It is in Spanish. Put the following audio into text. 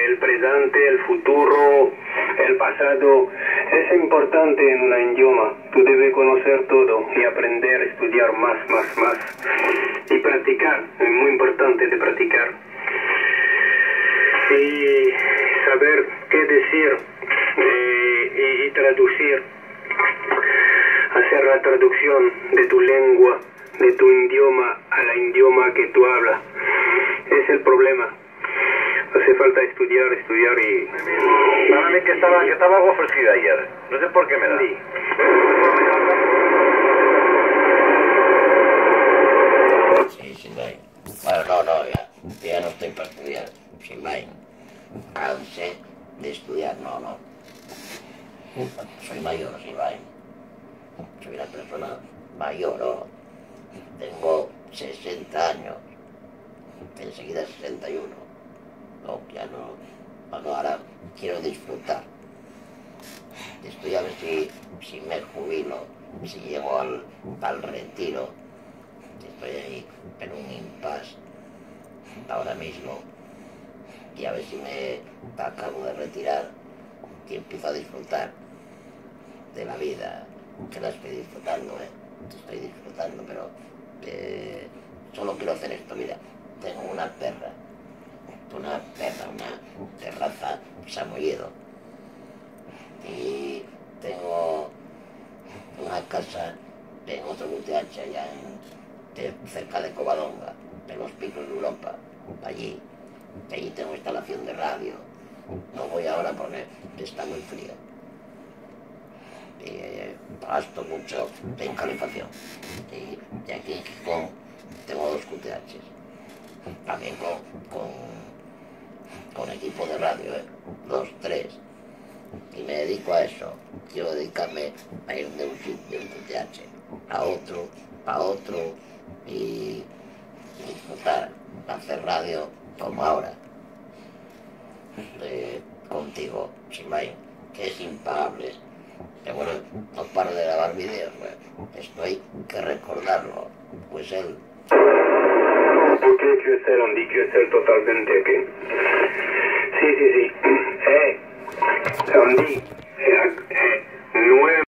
el presente, el futuro, el pasado. Es importante en un idioma. Tú debes conocer todo y aprender, estudiar más. Y practicar. Es muy importante de practicar. Y saber qué decir y traducir. Hacer la traducción de tu lengua, de tu idioma al idioma que tú hablas. Es el problema. Hace falta estudiar y... Para mí que estaba algo fresquida ayer. No sé por qué me da. Sí. Sí, vai. Bueno, no, ya no estoy para estudiar. Sí, vai. Cansé de estudiar, no. Soy mayor, sí, vai. Soy una persona mayor, ¿no? Tengo 60 años. Enseguida 61. No, ya no. Bueno, ahora quiero disfrutar. Estoy a ver si me jubilo, si llego al retiro. Estoy ahí en un impasse ahora mismo. Y a ver si me acabo de retirar y empiezo a disfrutar de la vida. Que la estoy disfrutando, estoy disfrutando, pero solo quiero hacer esto. Mira, tengo una perra, una terraza Samoyedo, y tengo una casa en otro UTH allá cerca de Covadonga, en los Picos de Europa. Allí tengo instalación de radio. No voy ahora porque está muy frío. Gasto mucho en calefacción. Y aquí en Gijón tengo 2 QTHs. También con equipo de radio, 2, 3. Y me dedico a eso. Quiero dedicarme a ir de un QTH a otro y disfrutar, hacer radio como ahora. Contigo, Simay, que es impagable. Que bueno, no paro de grabar vídeos, esto hay que recordarlo, pues él... Porque quiero ser totalmente aquí. Sí. Andy.